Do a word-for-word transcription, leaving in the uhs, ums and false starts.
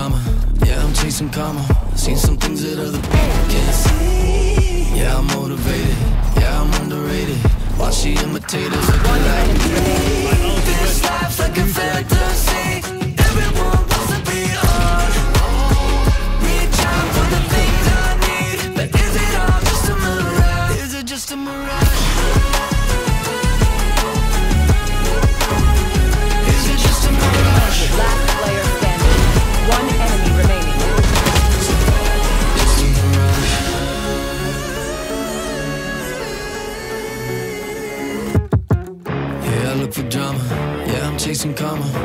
drama, yeah, I'm chasing karma. Seen some things that other people can't see. Yeah, I'm motivated, yeah, I'm underrated. Watch the imitators looking like me. This life's like a fantasy. Everyone wants to be on. Reach out for the things I need. But is it all just a mirage? Is it just a mirage? Is it just a mirage? Last player standing. One enemy remaining. Just a mirage. Yeah, I look for drama. Yeah, I'm chasing karma.